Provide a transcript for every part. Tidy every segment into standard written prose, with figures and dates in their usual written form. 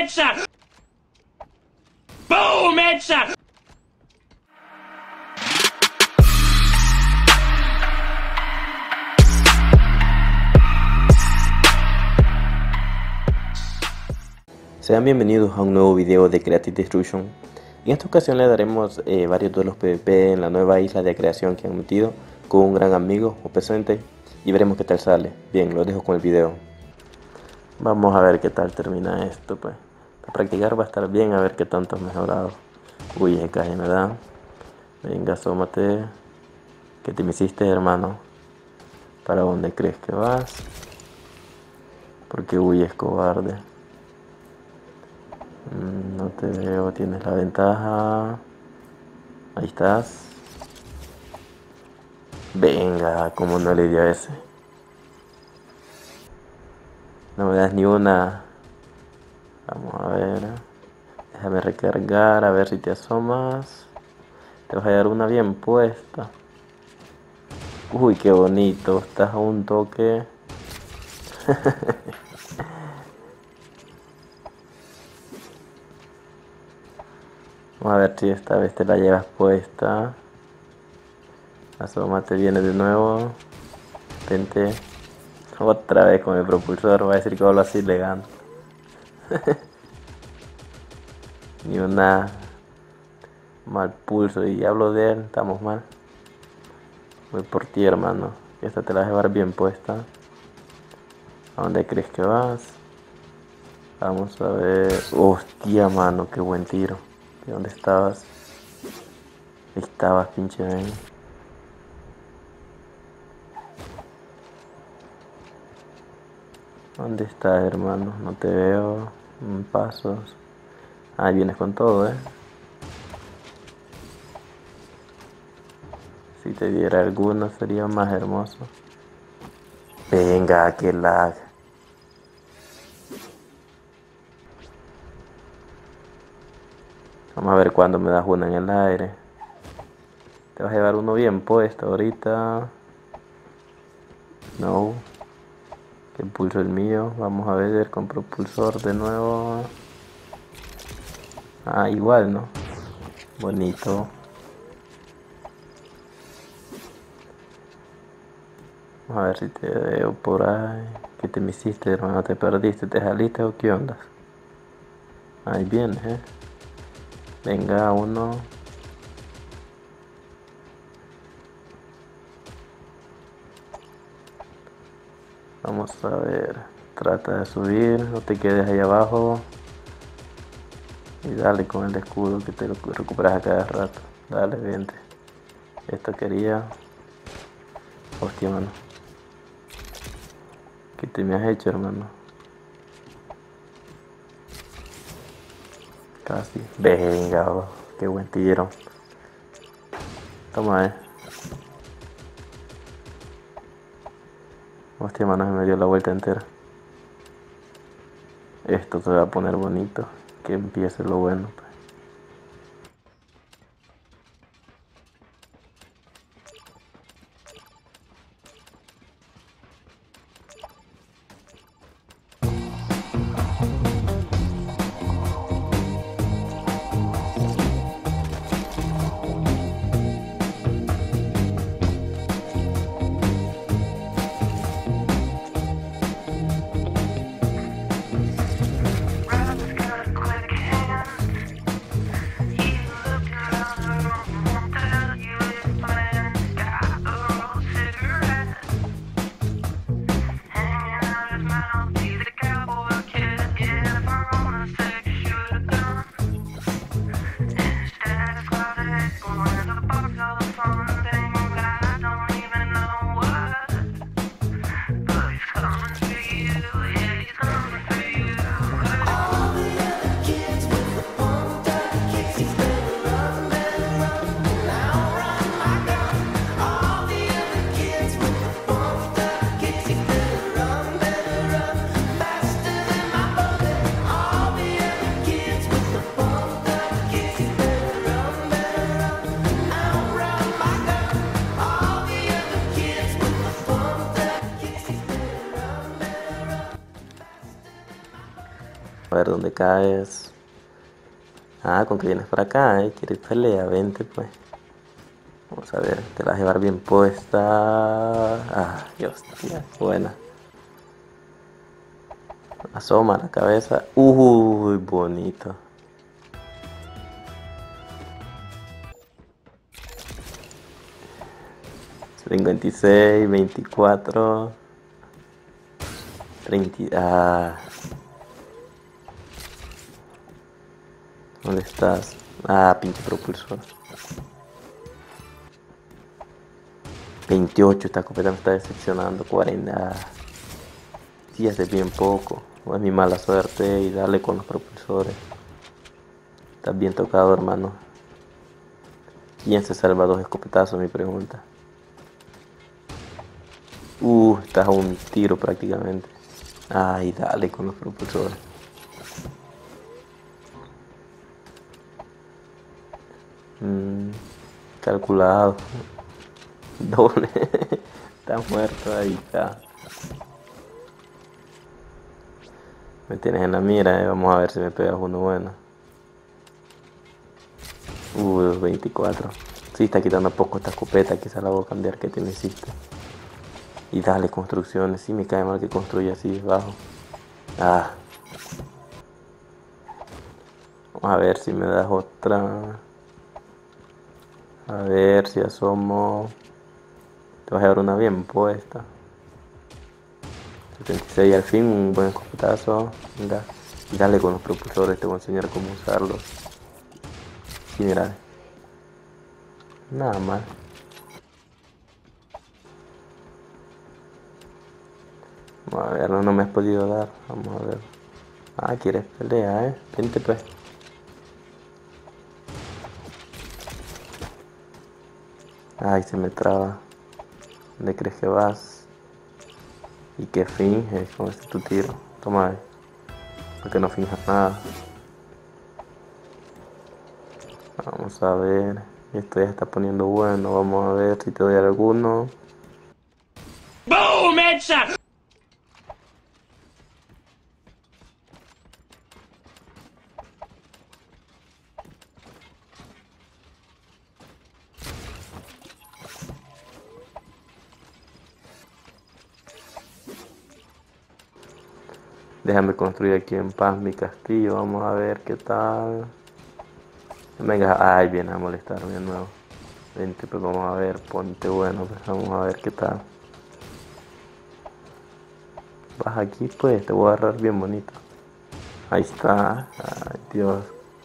Headshot! Boom! Headshot! Sean bienvenidos a un nuevo video de Creative Destruction. En esta ocasión le daremos varios duelos PvP en la nueva isla de creación que han metido con un gran amigo o presente y veremos qué tal sale. Bien, lo dejo con el video. Vamos a ver qué tal termina esto, pues. Para practicar va a estar bien, a ver qué tanto has mejorado. Uy, ese caje me da. Venga, asómate. ¿Qué te me hiciste, hermano? ¿Para dónde crees que vas? Porque huyes, cobarde. No te veo, tienes la ventaja. Ahí estás. Venga, como no le dio a ese. No me das ni una. Vamos a ver. Déjame recargar, a ver si te asomas. Te vas a dar una bien puesta. Uy, qué bonito. Estás a un toque. Vamos a ver si esta vez te la llevas puesta. Asómate, viene de nuevo. Vente. Otra vez con el propulsor. Va a decir que hablo así le gano. Ni una. Mal pulso. Y hablo de él. Estamos mal. Voy por ti, hermano. Esta te la vas a llevar bien puesta. ¿A dónde crees que vas? Vamos a ver. Hostia, mano. Qué buen tiro. ¿De dónde estabas? Ahí estabas, pinche ven. ¿Dónde estás, hermano? No te veo. Pasos. Ah, vienes con todo, Si te diera alguno sería más hermoso. Venga, qué lag. Vamos a ver cuándo me das una en el aire. Te vas a llevar uno bien puesto ahorita. No. Que pulso el mío. Vamos a ver con propulsor de nuevo. Ah, igual, ¿no? Bonito. Vamos a ver si te veo por ahí. ¿Qué te me hiciste, hermano? ¿Te perdiste? ¿Te saliste o qué onda? Ahí vienes, Venga, uno. Vamos a ver. Trata de subir, no te quedes ahí abajo. Y dale con el escudo que te lo recuperas a cada rato. Dale, vente. Esto quería. Hostia, mano. ¿Qué te me has hecho, hermano? Casi. Venga, oh, qué buen tiro. Toma, Hostia, mano, me dio la vuelta entera. Esto se va a poner bonito. Que empiece lo bueno, pues. A ver dónde caes. Ah, con que vienes para acá, ¿quieres pelea? Vente pues. Vamos a ver, te la vas a llevar bien puesta. Ah, Dios, tía, buena. Asoma la cabeza. Uy, bonito. 56, 24, 30. Ah, ¿dónde estás? Ah, pinche propulsor. 28, esta escopeta me está decepcionando. 40. Ah, sí, hace bien poco. O es mi mala suerte y dale con los propulsores. Estás bien tocado, hermano. ¿Quién se salva dos escopetazos? Mi pregunta. Estás a un tiro prácticamente. Ay, dale con los propulsores. Calculado. Doble. Está muerto ahí, está. Me tienes en la mira, vamos a ver si me pegas uno bueno. 24. Sí, está quitando poco esta escopeta, quizá la voy a cambiar que te necesito. Y dale construcciones, sí me cae mal que construya así bajo. Ah. Vamos a ver si me das otra. A ver si asomo. Te vas a llevar una bien puesta. 76, al fin un buen escopetazo. Venga. Y dale con los propulsores, te voy a enseñar cómo usarlos. Sí, mira. Nada mal. Vamos a ver, no me has podido dar. Vamos a ver. Ah, quieres pelea, Vente pues. Ay, se me traba. ¿Dónde crees que vas? ¿Y qué finges con este tu tiro? Toma, porque no finjas nada. Vamos a ver. Esto ya está poniendo bueno. Vamos a ver si te doy alguno. ¡Boom! Headshot! Déjame construir aquí en paz mi castillo. Vamos a ver qué tal. Venga, ay, viene a molestarme de nuevo. Vente, pues vamos a ver, ponte bueno, pues vamos a ver qué tal. Vas aquí, pues, te voy a agarrar bien bonito. Ahí está. Ay, Dios.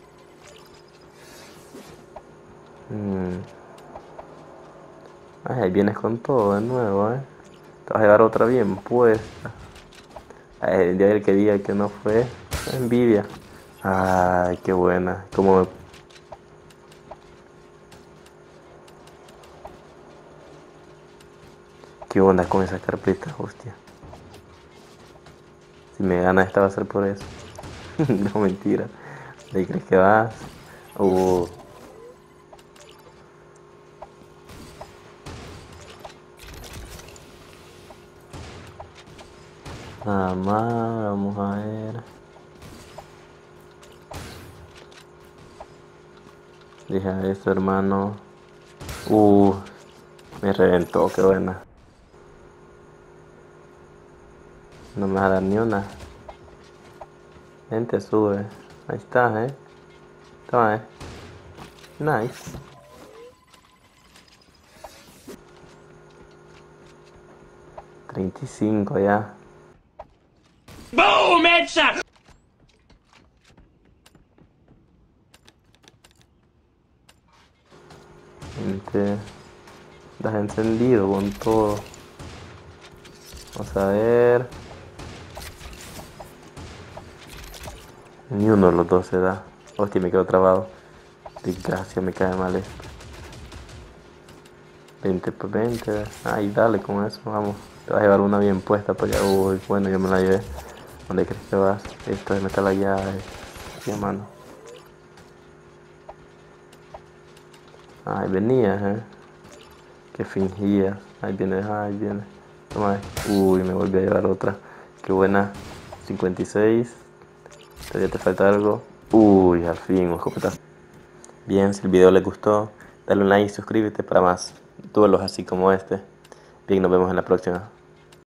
Ay, ahí vienes con todo de nuevo, Te vas a llevar otra bien puesta. Ay, el día del que diga que no fue, envidia. Ay, qué buena. Como ¿qué onda con esa carpeta, hostia? Si me gana esta va a ser por eso. No, mentira. ¿De ahí crees que vas? Uh, Nada más, vamos a ver. Deja eso, hermano. Me reventó, qué buena. No me va a dar ni una. Vente, sube. Ahí está, Toma, Nice. $35 ya. ¡Boom! Headshot! Vente. Estás encendido con todo. Vamos a ver. Ni uno de los dos se da. Hostia, me quedo trabado. Desgracia, me cae mal esto. 20 por 20. Ay, dale con eso, vamos. Te vas a llevar una bien puesta para allá. Uy, bueno, yo me la llevé. ¿Dónde crees que vas? Esto es meter la llave. Sí, mano. Ay, venías, Que fingías. Ahí viene, ahí viene. Toma. Uy, me volví a llevar otra. Qué buena. 56. Todavía te falta algo. Uy, al fin, un escopetazo. Bien, si el video les gustó, dale un like y suscríbete para más duelos así como este. Bien, nos vemos en la próxima.